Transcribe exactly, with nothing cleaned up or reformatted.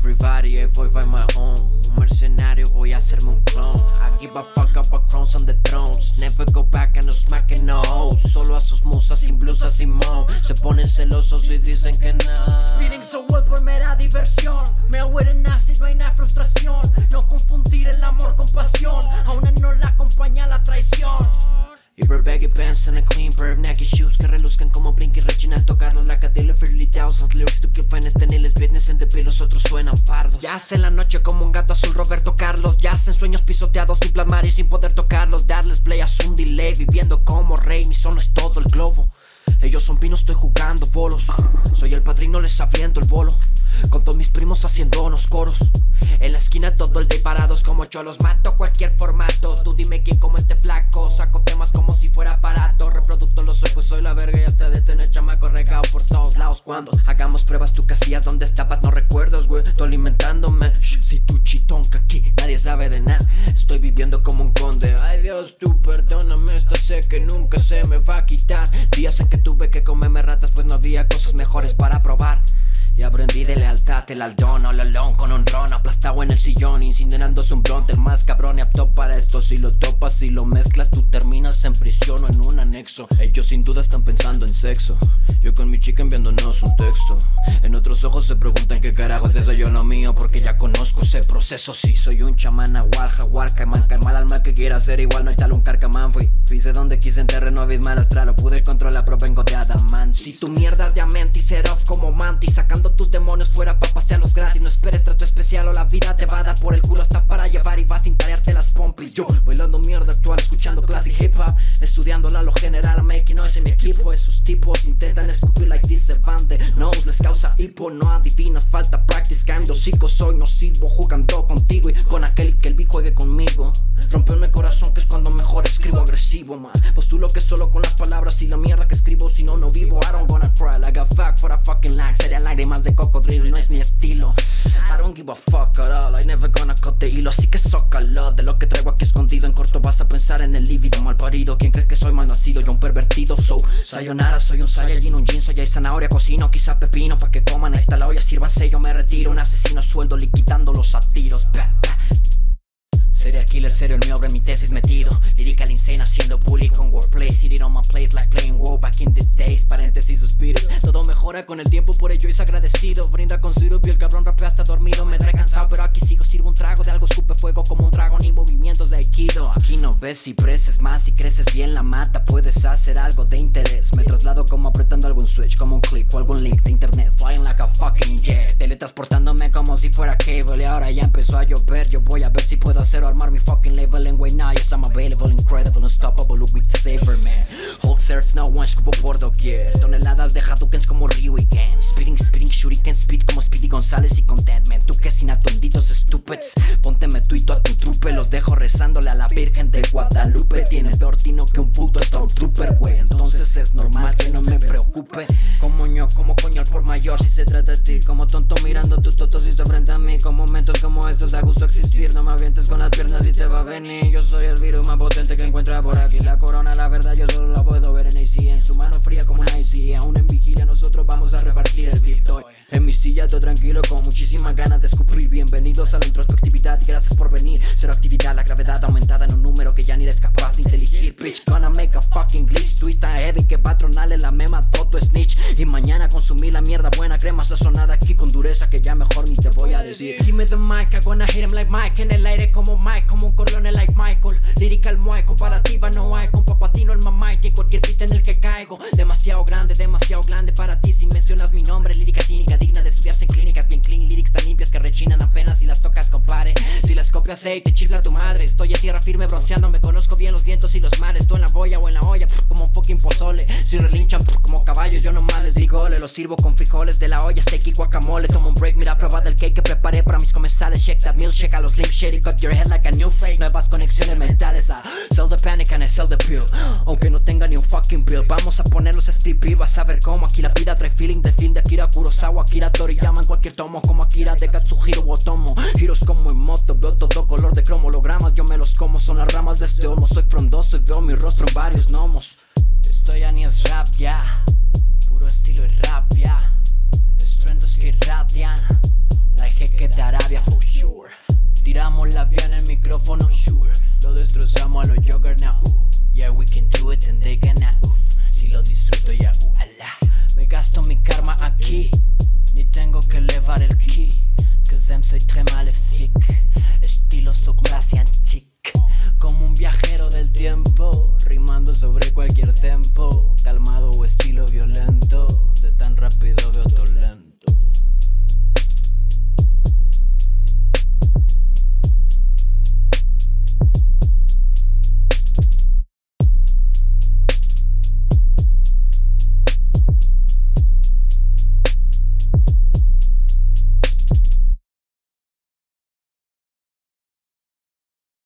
everybody, I voy by my own. Un mercenario, voy a hacerme un clone. I give a fuck up a crowns on the thrones. Never go back and no smacking no hoes. Solo a sus musas sin blusas sin mo. Se ponen celosos y dicen que no. Speeding so well por mera diversión. Me huelen así, no hay nada frustración. No confundir el amor con pasión. A una no la acompaña la traición. Hyper baggy pants and a clean pair of Nike shoes que reluzcan como Blinky Regina al tocarlos. Like a dealer fairly thousands lyrics to keep finest and illest business and the bill. Los otros suenan pardos. Yace en la noche como un gato azul Roberto Carlos. Yace en sueños pisoteados sin plasmar y sin poder tocarlos. Darles play a un delay viviendo como rey. Mi solo es todo el globo. Ellos son pinos, estoy jugando bolos. Soy el padrino, les abriendo el bolo. Con todos mis primos haciendo unos coros. En la esquina todo el day parados como cholos. Mato cualquier formato. Tú dime quién como este flaco. Saco temas como si fuera aparato. Reproducto lo soy, pues soy la verga. Ya te de tener chamaco regado por todos lados. Cuando hagamos pruebas, tú casilla donde estabas no recuerdas, güey. Tú alimentándome. Shh, si tú chitón que aquí nadie sabe de nada. Estoy viviendo como un conde. Ay Dios, tú perdóname. Esta sé que nunca se me va a quitar. Días en que tuve que comerme ratas, pues no había cosas mejores para probar. Y aprendí de lealtad, el aldón, all alone con un ron aplastado en el sillón, incinerándose un blunt, el más cabrón y apto para esto. Si lo topas y lo mezclas, tú terminas en prisión o en un anexo. Ellos sin duda están pensando en sexo. Yo con mi chica enviándonos un texto. En otros ojos se preguntan qué carajo es eso, yo no mío, porque ya conozco ese proceso. Sí, soy un chamán, agual, jaguar, caimán, mal alma que quiera ser igual, no hay tal un carcamán. Fui, hice donde quise en terreno abismal astral, lo pude controlar, pero vengo de Adamantis. Si tu mierda es diamante y ser off como Mantis, sacando tus demonios fuera pa' pasearlos gratis. No esperes trato especial o la vida te va a dar por el culo hasta para llevar y vas sin tarearte las pompis. Yo bailando mierda actual, escuchando classic hip hop, estudiándola lo general, making noise en mi equipo. Esos tipos intentan escupir like this, se van de nose, les causa hipo. No adivinas, falta practice, caen hocico, soy nocivo jugando contigo y con aquel que el beat juegue conmigo. Romperme el corazón que es cuando mejor escribo agresivo, man. Postulo que solo con las palabras y la mierda que escribo, si no, no vivo. I don't gonna cry like a fuck for a fucking lag. Serían lágrimas de cocodrilo y no es mi estilo. I don't give a fuck at all, I never gonna cut the hilo. Así que zócalo de lo que traigo aquí escondido. En corto vas a pensar en el lívido mal parido. ¿Quién cree que soy mal nacido? Yo un pervertido. So, sayonara, soy un saiyajin, un jin, soy hay zanahoria, cocino, quizá pepino. Pa' que coman esta la olla, sírvanse, yo me retiro. Un asesino a sueldo, liquidándolos a tiros. Bah, bah. Serial killer, serio el mío, abre mi tesis metido. Lyrical insane, haciendo bullying con wordplay. Sitting on my place like playing war back in the days. Paréntesis, suspiro. Todo mejora con el tiempo, por ello es agradecido. Brinda con syrup y el cabrón rapea hasta dormido. Me trae cansado, pero aquí sigo, sirvo un trago de algo. Escupe fuego como un dragón y movimientos de aikido. Aquí no ves si preces más, si creces bien la mata. Puedes hacer algo de interés. Me traslado como apretando algún switch, como un click o algún link de internet. Flying like a fucking jet, teletransportándome como si fuera cable. Y ahora ya empezó a llover, yo voy a ver si puedo hacer armar mi fucking label and wait now. Yes, I'm available, incredible, unstoppable, look with the saver, man. Hulk surfs, no one escupo por doquier. Toneladas de Hadoukens como Ryu y Ken. Spitting, spitting, shuriken, speed como Speedy González y Contentment. Tú que sin atonditos stupids, pónteme tuito a tu trupe. Los dejo rezándole a la Virgen de Guadalupe. Tienen peor tino que un puto Stormtrooper, güey. Entonces es normal que no me preocupe. Como ño, como coño al por mayor. Si se trata de ti, como tonto mirando tus totos y se frente a mí. Con momentos como estos da gusto existir. No me avientes con las piernas y te va a venir. Yo soy el virus más potente que encuentra por aquí. La corona, la verdad, yo solo la puedo ver en A C. En su mano fría como una I C. Aún en vigilia nosotros vamos a repartir el Bitcoin. En mi silla todo tranquilo con muchísimas ganas de escupir. Bienvenidos a la introspectividad y gracias por venir. Cero actividad, la gravedad aumentada en un número que ya ni eres capaz de inteligir. Bitch, gonna make a fucking glitch. Twist tan heavy que va a tronarle la mema todo snitch. Y mañana consumir la mierda buena, crema sazonada aquí con dureza que ya mejor ni te voy a decir. Give me the mic, I gonna hit him like Mike. En el aire como Mike, como un Corleone like Michael. Lyrical Muay, comparativa no hay. Con Papatino el mamá y en cualquier beat en el que caigo. Demasiado grande, demasiado grande para ti si mencionas mi nombre. Lírica cínica, digna de estudiarse en clínicas. Bien clean, lyrics tan limpias que rechinan apenas si las tocas, compare. Si las copias, hey, te chifla tu madre. Estoy en tierra firme bronceando, me conozco bien los vientos y los mares. Tú en la boya o en la olla, pff, como un fucking pozole. Si relinchan pff, como caballos, yo nomás les digo le. Los sirvo con frijoles de la olla, steak y guacamole. Tomo un break, mira prueba del cake que preparé para mis comensales. Check that meal, check a los slim shady, cut your head like a new fake. Nuevas conexiones mentales, I sell the panic and I sell the pill. Aunque no tenga ni un fucking bill, vamos a ponerlos a escribir. Vas a ver cómo aquí la vida trae feeling de film de Akira Kurosawa, Akira Toriyama en cualquier tomo, como Akira de Katsuhiro Otomo. Giros como en moto, veo todo color de cromo. Hologramas yo me los como, son las ramas de este olmo. Soy frondoso y veo mi rostro en varios gnomos. Esto ya ni es rap, ya, puro estilo y rap, ya. Estruendos que irradian, la eje que da lento, calmado o estilo violento. De tan rápido veo todo